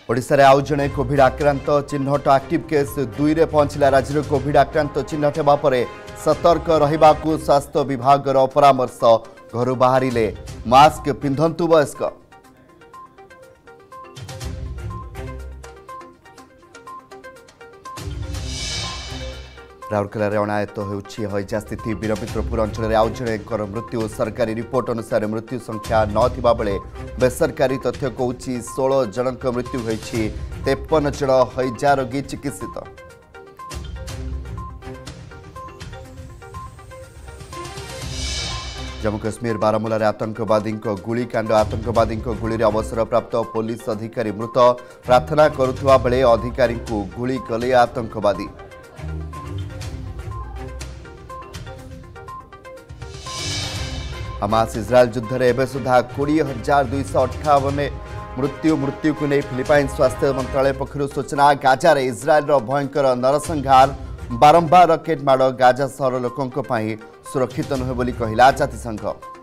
ओडिशा रे आउ जणे कोविड आक्रांत चिन्हट एक्टिव केस 2 रे पहुंचला। राज्य में कोविड आक्रांत चिन्हट हेबा परे सतर्क रहिबाकू स्वास्थ्य विभाग परामर्श। घर बाहरिले मास्क पिंधंतु वयस्क। राउरकेला अणायत होइजा स्थिति। वीरमित्रपुर अंचल आउ जणे मृत्यु। सरकारी रिपोर्ट अनुसार मृत्यु संख्या 9 बेले बेसरकारी तथ्य कहूँ 16 जनक मृत्यु होइछि। 53 जन हैजा रोगी चिकित्सित। जम्मू कश्मीर बारामूला रे आतंकवादी गुलिकांड। आतंकवादी गुली अवसरप्राप्त पुलिस अधिकारी मृत। प्रार्थना करुवा बेले अधिकारी गुली कले आतंकवादी। हमास इजराइल युद्ध में एवं सुधा 20,258 मृत्यु को नहीं फिलिपाइन स्वास्थ्य मंत्रालय पक्षर सूचना। गाजा रे इजराइल भयंकर नरसंहार। बारंबार रकेट माड़ गाजा सहर लोकों सुरक्षित नुहे बोली कहला जातिसंघ।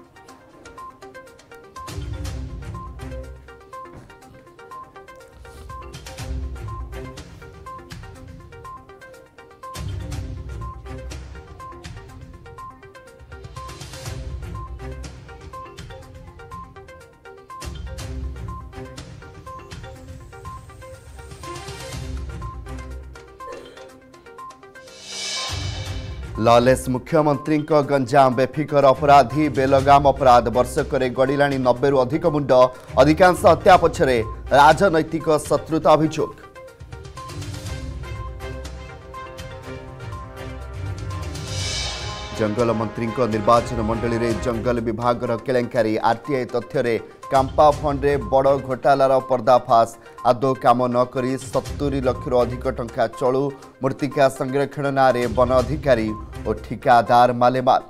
लॉलेस मुख्यमंत्री गंजाम बेफिकर अपराधी बेलगाम अपराध वर्षक गड़िला 90 अधिक मुंड। अधिकांश हत्या पछरे राजनैतिक शत्रुता अभियोग। जंगल मंत्री निर्वाचन मंडली रे जंगल विभाग केलेंकारी। आरटीआई तथ्य रे कांपा फंड रे बड़ घोटालार पर्दाफाश। आदौ काम न करी 70 लाख अधिक टंका चलू। मृत्तिका संरक्षण नारे वन अधिकारी और ठिकादार मालेमाल।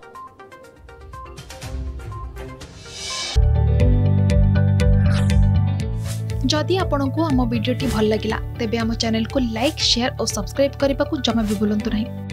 जदि आपंक आम भिडी भल लगा तेब आम चैनल को लाइक शेयर और सब्सक्राइब करने को जमा भी भूलु नहीं।